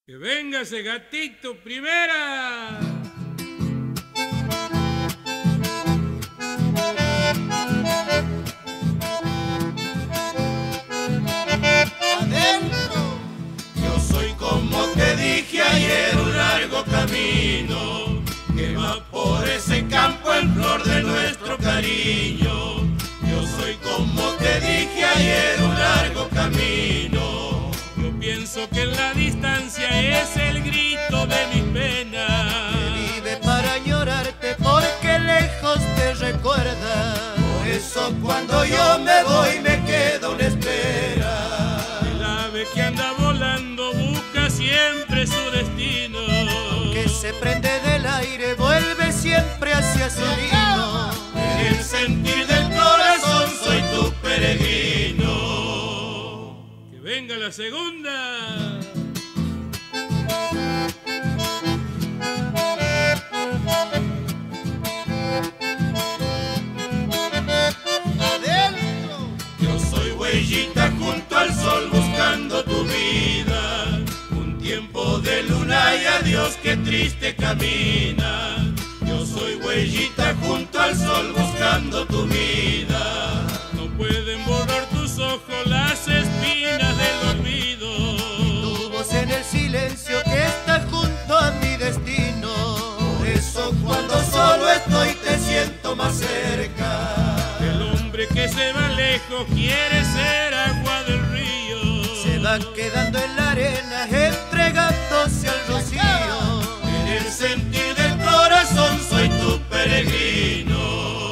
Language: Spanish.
Que venga ese gatito, primera. Adentro. Yo soy como te dije ayer, un largo camino que va por ese campo en flor de nuestro cariño. Yo soy como te dije ayer, un largo camino. Yo pienso que en la distancia es el grito de mis penas. Que vive para añorarte porque lejos te recuerda. Por eso cuando yo me voy me quedo en espera. El ave que anda volando busca siempre su destino. Que se prende del aire vuelve siempre hacia su nido. En el sentir del corazón soy tu peregrino. Que venga la segunda. Adentro. Yo soy huellita junto al sol buscando tu vida. Un tiempo de luna y adiós que triste camina. Yo soy huellita junto al sol buscando tu vida. No pueden borrar tus ojos las espinas del olvido. Tu voz en el silencio que está junto a mi destino. Por eso cuando solo estoy te siento más cerca. El hombre que se va lejos quiere ser agua del río. Se va quedando en la arena entregándose al rocío. En el sentir del corazón soy tu peregrino.